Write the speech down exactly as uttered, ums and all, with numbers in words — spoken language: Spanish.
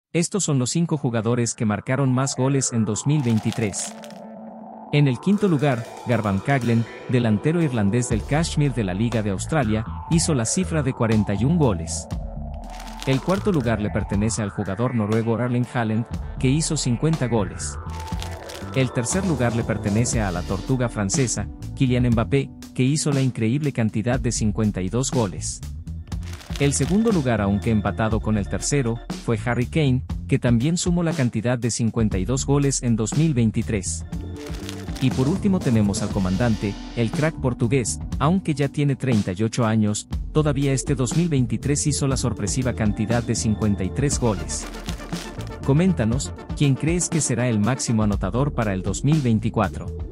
Estos son los cinco jugadores que marcaron más goles en dos mil veintitrés. En el quinto lugar, Garvan Caglen, delantero irlandés del Kashmir de la Liga de Australia, hizo la cifra de cuarenta y un goles. El cuarto lugar le pertenece al jugador noruego Erling Haaland, que hizo cincuenta goles. El tercer lugar le pertenece a la tortuga francesa, Kylian Mbappé, que hizo la increíble cantidad de cincuenta y dos goles. El segundo lugar, aunque empatado con el tercero, fue Harry Kane, que también sumó la cantidad de cincuenta y dos goles en dos mil veintitrés. Y por último tenemos al comandante, el crack portugués, aunque ya tiene treinta y ocho años, todavía este dos mil veintitrés hizo la sorpresiva cantidad de cincuenta y tres goles. Coméntanos, ¿quién crees que será el máximo anotador para el dos mil veinticuatro?